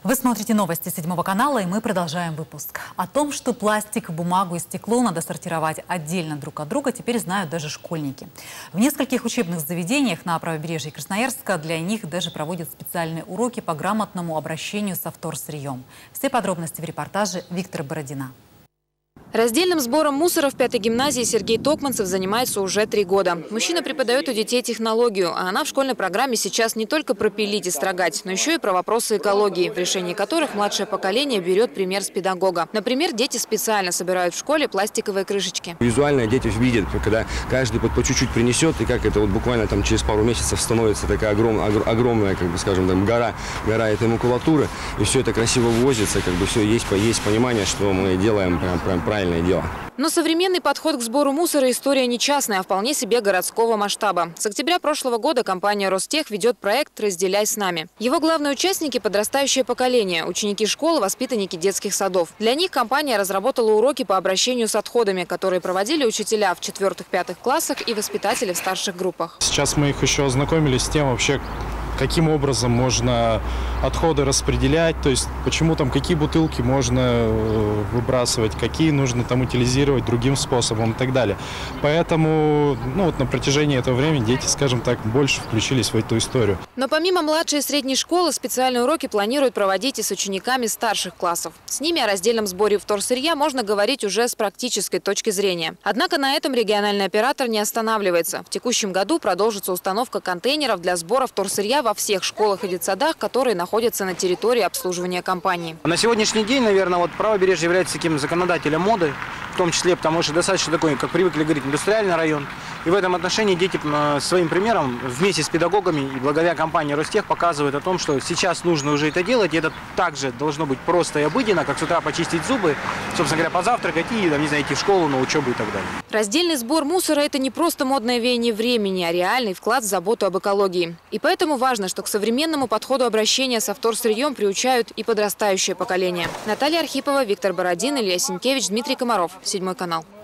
Вы смотрите новости 7 канала, и мы продолжаем выпуск. О том, что пластик, бумагу и стекло надо сортировать отдельно друг от друга, теперь знают даже школьники. В нескольких учебных заведениях на правобережье Красноярска для них даже проводят специальные уроки по грамотному обращению со вторсырьем. Все подробности в репортаже Виктора Бородина. Раздельным сбором мусора в 5-й гимназии Сергей Токманцев занимается уже 3 года. Мужчина преподает у детей технологию, а она в школьной программе сейчас не только про пилить и строгать, но еще и про вопросы экологии, в решении которых младшее поколение берет пример с педагога. Например, дети специально собирают в школе пластиковые крышечки. Визуально дети видят, когда каждый по чуть-чуть принесет, и как это вот буквально там через пару месяцев становится такая огромная, как бы, скажем, там, гора этой макулатуры, и все это красиво ввозится, как бы все есть понимание, что мы делаем прям правильное дело. Но современный подход к сбору мусора – история не частная, а вполне себе городского масштаба. С октября прошлого года компания «Ростех» ведет проект «Разделяй с нами». Его главные участники – подрастающее поколение, ученики школы, воспитанники детских садов. Для них компания разработала уроки по обращению с отходами, которые проводили учителя в 4-5 классах и воспитатели в старших группах. Сейчас мы их еще ознакомились с тем вообще, каким образом можно отходы распределять, то есть почему там какие бутылки можно выбрасывать, какие нужно там утилизировать другим способом и так далее. Поэтому вот на протяжении этого времени дети, скажем так, больше включились в эту историю. Но помимо младшей и средней школы, специальные уроки планируют проводить и с учениками старших классов. С ними о раздельном сборе вторсырья можно говорить уже с практической точки зрения. Однако на этом региональный оператор не останавливается. В текущем году продолжится установка контейнеров для сбора вторсырья во всех школах и детсадах, которые находятся на территории обслуживания компании. На сегодняшний день, наверное, вот правобережье является таким законодателем моды, в том числе потому, что достаточно такой, как привыкли говорить, индустриальный район. И в этом отношении дети своим примером вместе с педагогами и благодаря компании «Ростех» показывают о том, что сейчас нужно уже это делать. И это также должно быть просто и обыденно, как с утра почистить зубы, собственно говоря, позавтракать и, не знаю, идти в школу, на учебу и так далее. Раздельный сбор мусора – это не просто модное веяние времени, а реальный вклад в заботу об экологии. И поэтому важно, что к современному подходу обращения со вторсырьем приучают и подрастающее поколение. Наталья Архипова, Виктор Бородин, Илья Сенкевич, Дмитрий Комаров. 7 канал.